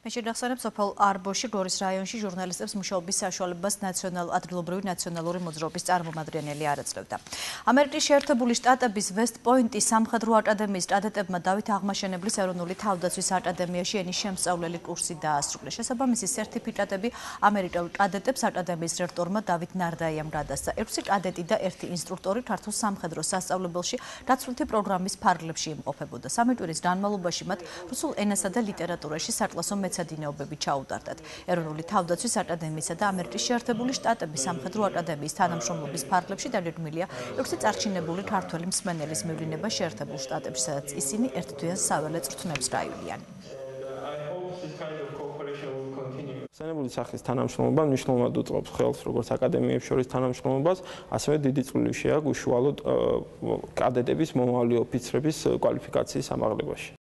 მე შეგახსენებ სოფელ არბოში გორის რაიონში ჟურნალისტებს მუშაობის საშუალებას ადგილობრივი ნაციონალური მოძრაობის წარმომადგენელი არ ეძლევდა. ამერიკის შეერთებული შტატების ვესტ-პოინტის სამხედრო აკადემიის კადეტებმა დავით აღმაშენებლის ეროვნული თავდაცვის აკადემიაში ენის შემსწავლელი კურსი დაასრულეს. შესაბამისი სერტიფიკატები ამერიკელ კადეტებს აკადემიის რექტორმა დავით ნარდაიამ გადასცა. 6 კადეტი და 1 ინსტრუქტორი ქართულ სამხედრო სასწავლებელში გაცვლითი პროგრამის ფარგლებში იმყოფებოდა. 3 კვირის განმავლობაში მათ რუსულ ენასა და ლიტერატურაში საკლასო მეცადინეობები ჩაუტარდათ. ეროვნული თავდაცვის აკადემიისა და ამერიკის შეერთებული შტატების სამხედრო აკადემიის თანამშრომლობის ფარგლებში დაგეგმილია 6 წარჩინებული ქართველი მსმენელის მივლინება შეერთებულ შტატებში, სადაც ისინი ერთთვიან საველე წვრთნებს გაივლიან. ხსენებული სახის თანამშრომლობა მნიშვნელოვნად უწყობს ხელს როგორც აკადემიებს შორის თანამშრომლობას, ასევე დიდი წვლილი შეაქვს უშუალოდ კადეტების მომავალი ოფიცრების კვალიფიკაციის ამაღლებაში.